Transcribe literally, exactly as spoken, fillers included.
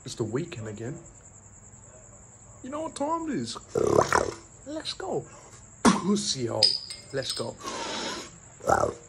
It's the weekend again. You know what time it is? Let's go. Pussy hole. Let's go.